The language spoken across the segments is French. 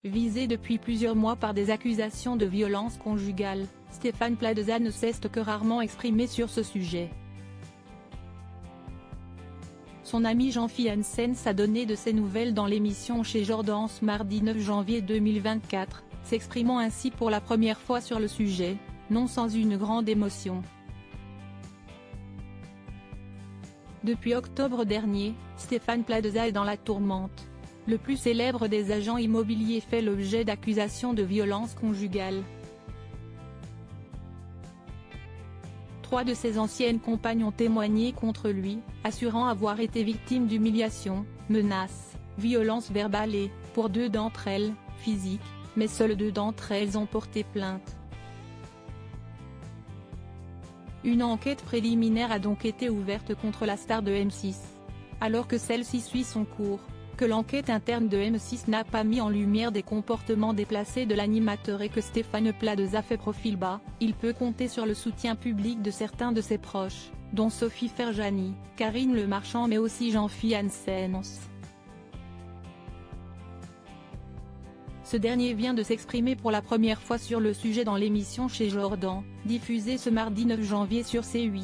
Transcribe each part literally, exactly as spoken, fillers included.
Visé depuis plusieurs mois par des accusations de violence conjugale, Stéphane Plaza ne s'est que rarement exprimé sur ce sujet. Son ami Jean-Philippe Janssens a donné de ses nouvelles dans l'émission chez Jordan ce mardi neuf janvier deux mille vingt-quatre, s'exprimant ainsi pour la première fois sur le sujet, non sans une grande émotion. Depuis octobre dernier, Stéphane Plaza est dans la tourmente. Le plus célèbre des agents immobiliers fait l'objet d'accusations de violence conjugale. Trois de ses anciennes compagnes ont témoigné contre lui, assurant avoir été victimes d'humiliations, menaces, violences verbales et, pour deux d'entre elles, physiques, mais seules deux d'entre elles ont porté plainte. Une enquête préliminaire a donc été ouverte contre la star de M six. Alors que celle-ci suit son cours, que l'enquête interne de M six n'a pas mis en lumière des comportements déplacés de l'animateur et que Stéphane Plaza fait profil bas, il peut compter sur le soutien public de certains de ses proches, dont Sophie Ferjani, Karine Le Marchand mais aussi Jean-Philippe Janssens. Ce dernier vient de s'exprimer pour la première fois sur le sujet dans l'émission chez Jordan, diffusée ce mardi neuf janvier sur C huit.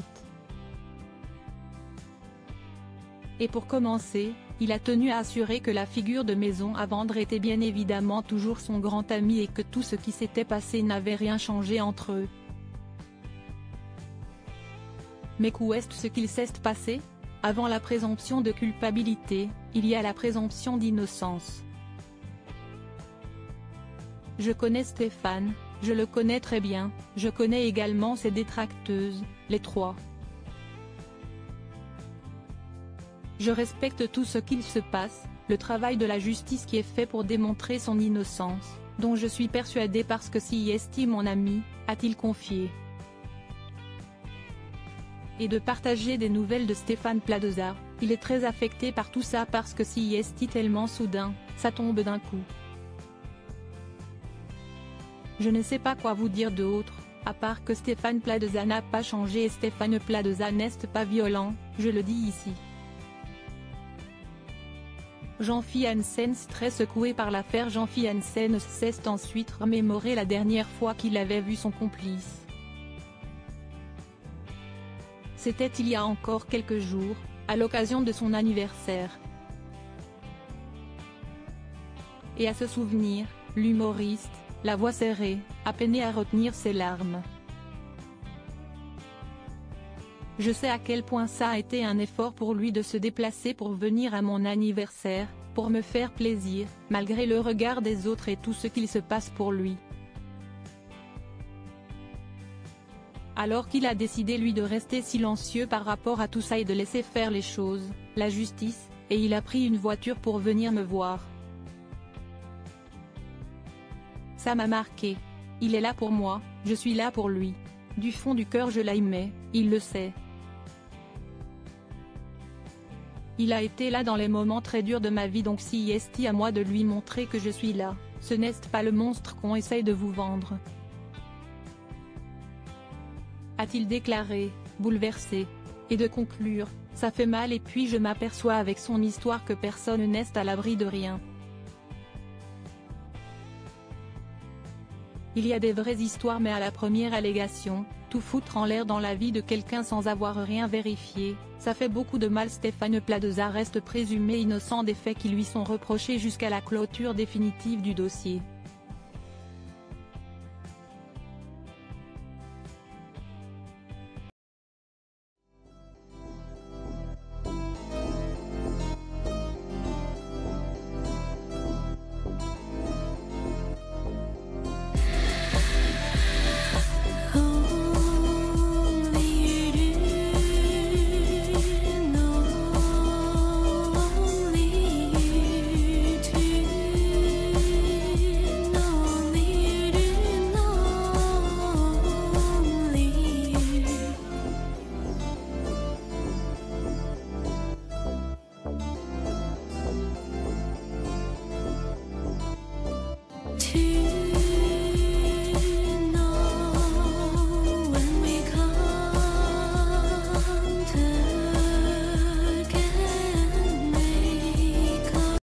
Et pour commencer, il a tenu à assurer que la figure de maison à vendre était bien évidemment toujours son grand ami et que tout ce qui s'était passé n'avait rien changé entre eux. Mais qu'où est ce qu'il s'est passé? Avant la présomption de culpabilité, il y a la présomption d'innocence. Je connais Stéphane, je le connais très bien, je connais également ses détracteuses, les trois. Je respecte tout ce qu'il se passe, le travail de la justice qui est fait pour démontrer son innocence, dont je suis persuadé parce que s'y estime mon ami, a-t-il confié. Et de partager des nouvelles de Stéphane Plaza, il est très affecté par tout ça parce que s'y est tellement soudain, ça tombe d'un coup. Je ne sais pas quoi vous dire d'autre, à part que Stéphane Plaza n'a pas changé et Stéphane Plaza n'est pas violent, je le dis ici. Jean-Philippe Janssens, très secoué par l'affaire Jean-Philippe Janssens, s'est ensuite remémoré la dernière fois qu'il avait vu son complice. C'était il y a encore quelques jours, à l'occasion de son anniversaire. Et à ce souvenir, l'humoriste, la voix serrée, a peiné à retenir ses larmes. Je sais à quel point ça a été un effort pour lui de se déplacer pour venir à mon anniversaire, pour me faire plaisir, malgré le regard des autres et tout ce qu'il se passe pour lui. Alors qu'il a décidé lui de rester silencieux par rapport à tout ça et de laisser faire les choses, la justice, et il a pris une voiture pour venir me voir. Ça m'a marqué. Il est là pour moi, je suis là pour lui. Du fond du cœur je l'aimais, il le sait. Il a été là dans les moments très durs de ma vie donc si est à moi de lui montrer que je suis là, ce n'est pas le monstre qu'on essaye de vous vendre. A-t-il déclaré, bouleversé. Et de conclure, ça fait mal et puis je m'aperçois avec son histoire que personne n'est à l'abri de rien. Il y a des vraies histoires mais à la première allégation, tout foutre en l'air dans la vie de quelqu'un sans avoir rien vérifié, ça fait beaucoup de mal. Stéphane Plaza reste présumé innocent des faits qui lui sont reprochés jusqu'à la clôture définitive du dossier.